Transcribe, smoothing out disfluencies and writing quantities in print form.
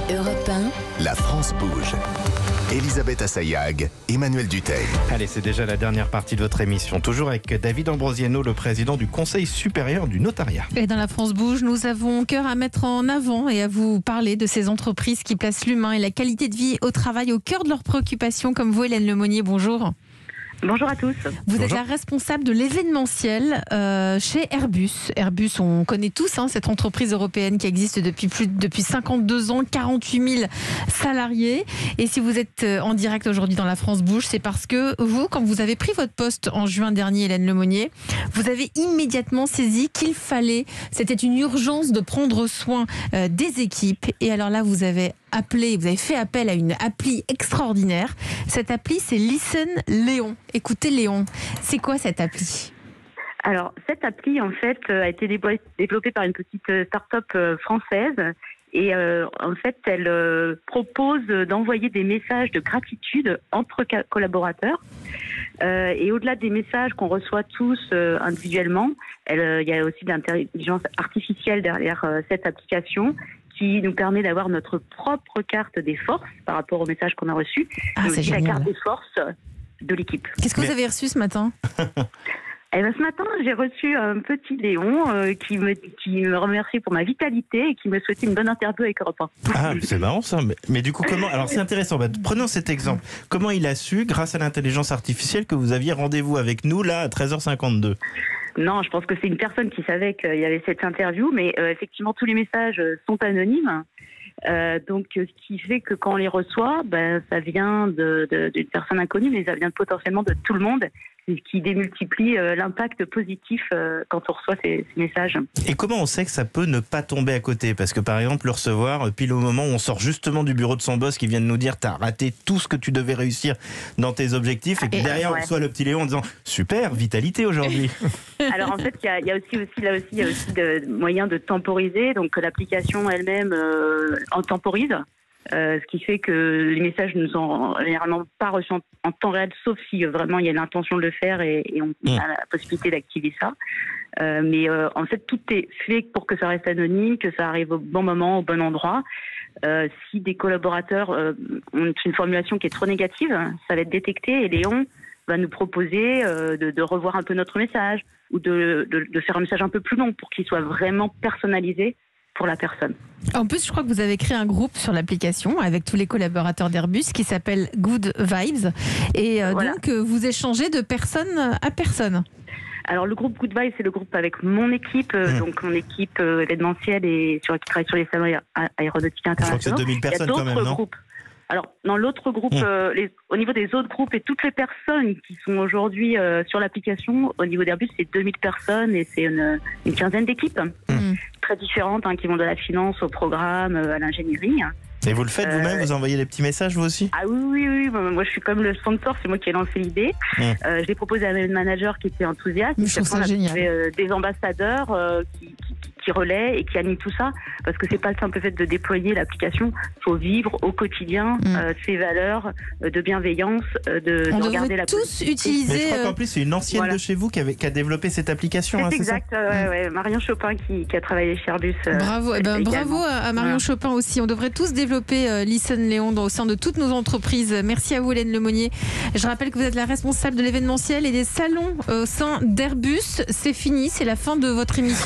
Europe 1, La France bouge. Elisabeth Assayag, Emmanuel Dutheil. Allez, c'est déjà la dernière partie de votre émission. Toujours avec David Ambrosiano, le président du Conseil supérieur du notariat. Et dans La France bouge, nous avons cœur à mettre en avant et à vous parler de ces entreprises qui placent l'humain et la qualité de vie au travail au cœur de leurs préoccupations, comme vous, Hélène Lemonnier. Bonjour. Bonjour à tous. Vous êtes la responsable de l'événementiel chez Airbus. Airbus, on connaît tous cette entreprise européenne qui existe depuis 52 ans, 48 000 salariés. Et si vous êtes en direct aujourd'hui dans La France bouge, c'est parce que vous, quand vous avez pris votre poste en juin dernier, Hélène Lemonnier, vous avez immédiatement saisi qu'il fallait, c'était une urgence de prendre soin des équipes. Et alors là, vous avez fait appel à une appli extraordinaire. Cette appli, c'est Listen Léon. Écoutez Léon, c'est quoi cette appli ? Alors, cette appli, en fait, a été développée par une petite start-up française. Et en fait, elle propose d'envoyer des messages de gratitude entre collaborateurs. Et au-delà des messages qu'on reçoit tous individuellement, il y a aussi de l'intelligence artificielle derrière cette application qui nous permet d'avoir notre propre carte des forces par rapport aux messages qu'on a reçus. Ah, c'est génial. La carte des forces de l'équipe. Qu'est-ce que vous avez reçu ce matin ? Ce matin, j'ai reçu un petit Léon qui me remercie pour ma vitalité et qui me souhaitait une bonne interview avec Europe 1. Ah, c'est marrant ça. Mais du coup, comment ? Alors c'est intéressant. Prenons cet exemple. Comment il a su, grâce à l'intelligence artificielle, que vous aviez rendez-vous avec nous là à 13h52 ? Non, je pense que c'est une personne qui savait qu'il y avait cette interview, mais effectivement, tous les messages sont anonymes. Donc, ce qui fait que quand on les reçoit, ça vient d'une personne inconnue, mais ça vient potentiellement de tout le monde, ce qui démultiplie l'impact positif quand on reçoit ces messages. Et comment on sait que ça peut ne pas tomber à côté ? Parce que par exemple, le recevoir, pile au moment où on sort justement du bureau de son boss qui vient de nous dire « t'as raté tout ce que tu devais réussir dans tes objectifs » et que derrière on reçoit le petit Léon en disant « super, vitalité aujourd'hui ». Alors en fait, il y a aussi de moyens de temporiser, donc l'application elle-même en temporise. Ce qui fait que les messages ne sont généralement pas reçus en temps réel, sauf si vraiment il y a l'intention de le faire et on a la possibilité d'activer ça. Mais en fait, tout est fait pour que ça reste anonyme, que ça arrive au bon moment, au bon endroit. Si des collaborateurs ont une formulation qui est trop négative, ça va être détecté et Léon va nous proposer de revoir un peu notre message ou de faire un message un peu plus long pour qu'il soit vraiment personnalisé pour la personne. En plus, je crois que vous avez créé un groupe sur l'application avec tous les collaborateurs d'Airbus qui s'appelle Good Vibes. Et voilà. Donc, vous échangez de personne à personne. Alors, le groupe Good Vibes, c'est le groupe avec mon équipe, donc mon équipe événementielle et qui travaille sur les salons aéronautiques internationaux. Je crois que c'est 2000 personnes quand même, non ? Alors, dans l'autre groupe, au niveau des autres groupes et toutes les personnes qui sont aujourd'hui sur l'application, au niveau d'Airbus, c'est 2000 personnes et c'est une quinzaine d'équipes très différentes qui vont de la finance au programme, à l'ingénierie. Et vous le faites vous-même, vous envoyez des petits messages vous aussi ? Ah oui. Moi, je suis comme le sponsor, c'est moi qui ai lancé l'idée. Je l'ai proposé à mes managers qui étaient enthousiastes. Je trouve ça génial. Des ambassadeurs qui relaient et qui animent tout ça, parce que c'est pas le simple fait de déployer l'application. Il faut vivre au quotidien ces valeurs de bienveillance, de regarder la tous utiliser. Mais je crois qu'en plus, c'est une ancienne de chez vous qui a développé cette application. C'est exact. Marion Chopin qui a travaillé chez Airbus. Bravo. Bravo à Marion Chopin aussi. On devrait tous développer Listen Léon au sein de toutes nos entreprises. Merci à vous, Hélène Lemonnier. Je rappelle que vous êtes la responsable de l'événementiel et des salons au sein d'Airbus. C'est fini, c'est la fin de votre émission.